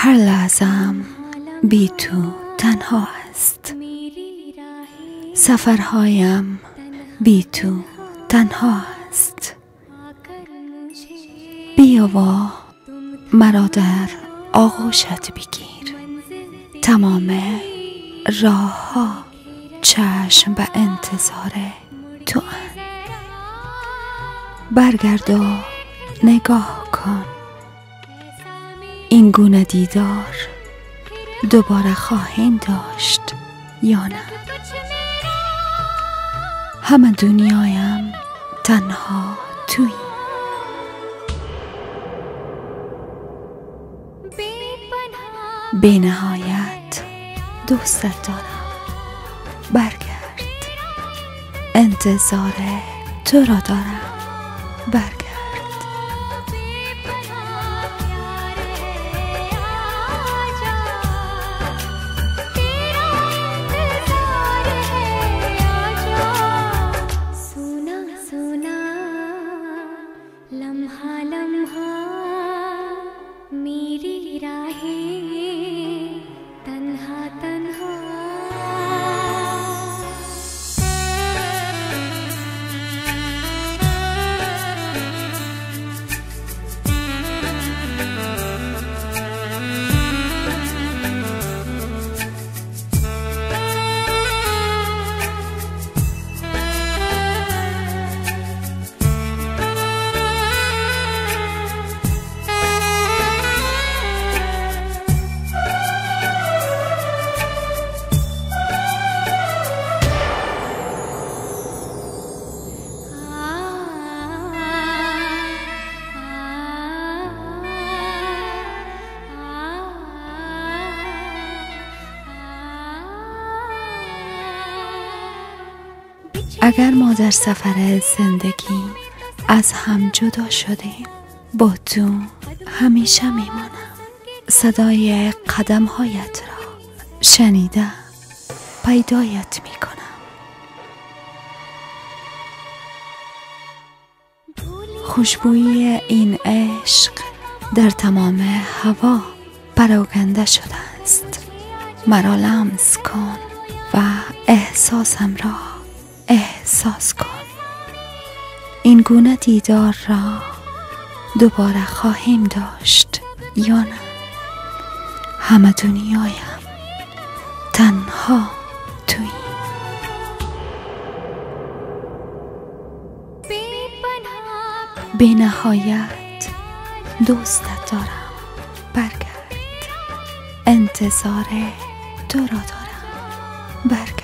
هر لحظم بی تو تنها است، سفرهایم بی تو تنها است. بیا و مرا در آغوشت بگیر، تمام راه ها چشم به انتظار تو اند. برگرد و نگاه کن، این گونه دیدار دوباره خواهیم داشت یا نه؟ همه دنیایم تنها تویی. بی نهایت دوستت دارم، برگرد، انتظار تو را دارم، برگرد. اگر ما در سفر زندگی از هم جدا شدیم، با تو همیشه میمانم. صدای قدم هایت را شنیده پیدایت میکنم. خوشبویی این عشق در تمام هوا پراکنده شده است. مرا لمس کن و احساسم را احساس کن. این گونه دیدار را دوباره خواهیم داشت یا نه؟ همه دنیایم تنها تویی. بی نهایت دوستت دارم، برگرد، انتظار تو را دارم، برگرد.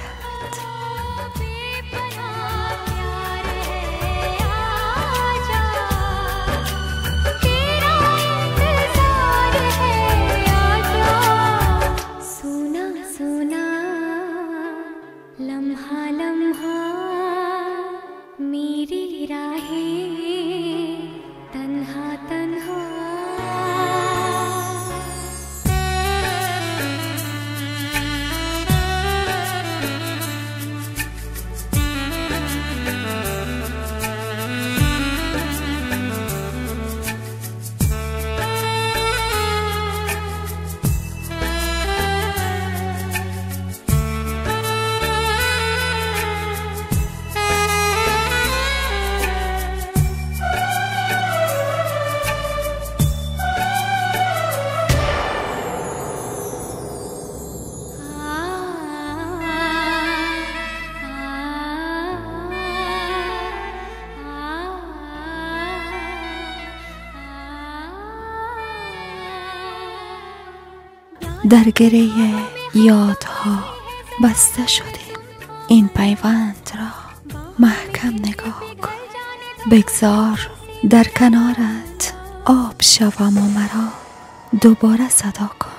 در گره یادها بسته شدیم. این پیوند را محکم نگاه کن. بگذار در کنارت آب شوم و مرا دوباره صدا کن.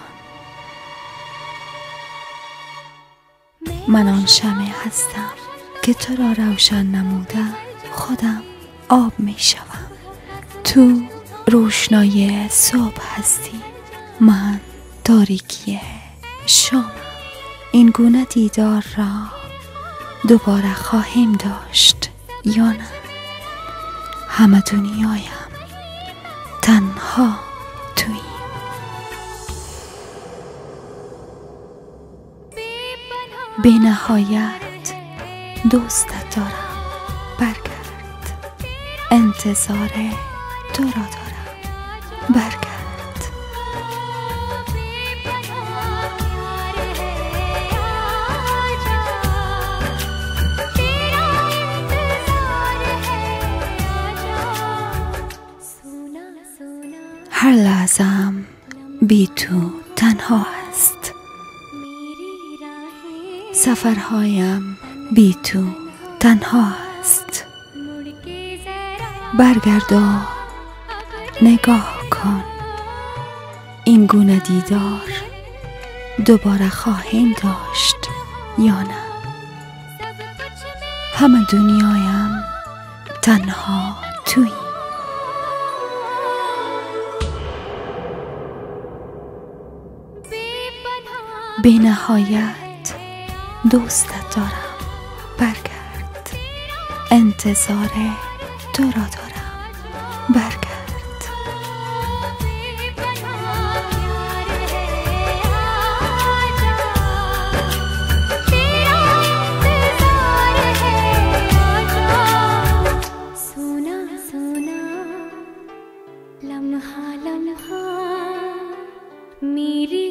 من آن شمع هستم که تو را روشن نموده خودم آب می شوم. تو روشنایی صبح هستی، من تاریکی شام. این گونه دیدار را دوباره خواهیم داشت یا نه؟ همه دنیایم تنها تویی. به نهایت دوستت دارم، برگرد. انتظار تو را دارم، برگرد. هر لحظه‌ام بی تو تنها است، سفرهایم بی تو تنها است. برگرد و نگاه کن، این گونه دیدار دوباره خواهیم داشت یا نه؟ همه دنیایم تنها تویی. به نهایت دوستت دارم، برگرد. انتظار تو را دارم، برگرد. लम्हा लम्हा मेरी